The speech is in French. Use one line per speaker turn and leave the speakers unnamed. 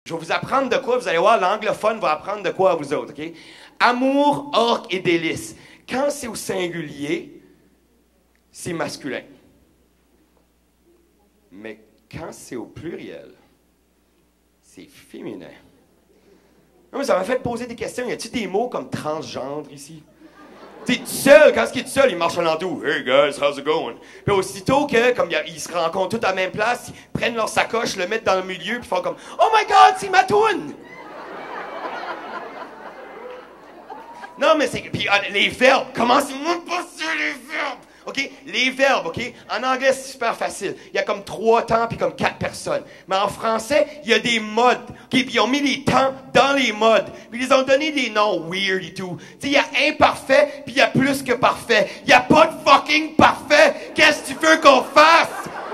Je vais vous apprendre de quoi, vous allez voir, l'anglophone va apprendre de quoi à vous autres, OK? Amour, orgue et délice. Quand c'est au singulier, c'est masculin. Mais quand c'est au pluriel, c'est féminin. Non, mais ça m'a fait poser des questions. Y a-t-il des mots comme transgendre ici? Tu sais, tout seul, quand il est tout seul, il marche en l'entour. Hey guys, how's it going? Puis aussitôt que, comme ils se rencontrent tous à la même place, ils prennent leur sacoche, le mettent dans le milieu, puis font comme oh my god, c'est ma toune! Non, mais c'est. Puis les verbes, commencez-moi pas sur les verbes! OK? Les verbes, OK? En anglais, c'est super facile. Il y a comme 3 temps puis comme 4 personnes. Mais en français, il y a des modes. OK? Puis ils ont mis les temps dans les modes. Puis ils ont donné des noms weird et tout. Tu sais, il y a imparfait puis il y a plus que parfait. Il y a pas de fucking parfait. Qu'est-ce que tu veux qu'on fasse?